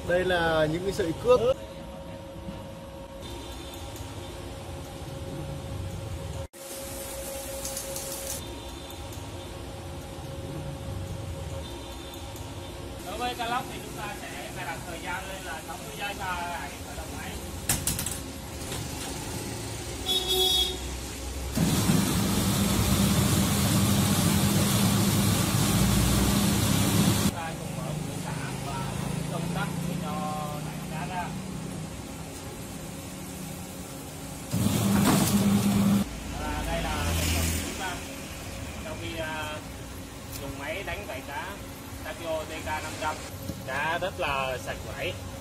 Đây là những cái sợi cước. Đối với cá lóc thì chúng ta sẽ cài đặt thời gian lên là 60 giây và hãy khởi động máy. Chúng ta cùng mở cửa xả và công tắc để cho đẩy cá ra. Và đây là thành phẩm của chúng ta sau khi dùng máy đánh vảy cá Takio TK500. Cá rất là sạch vảy.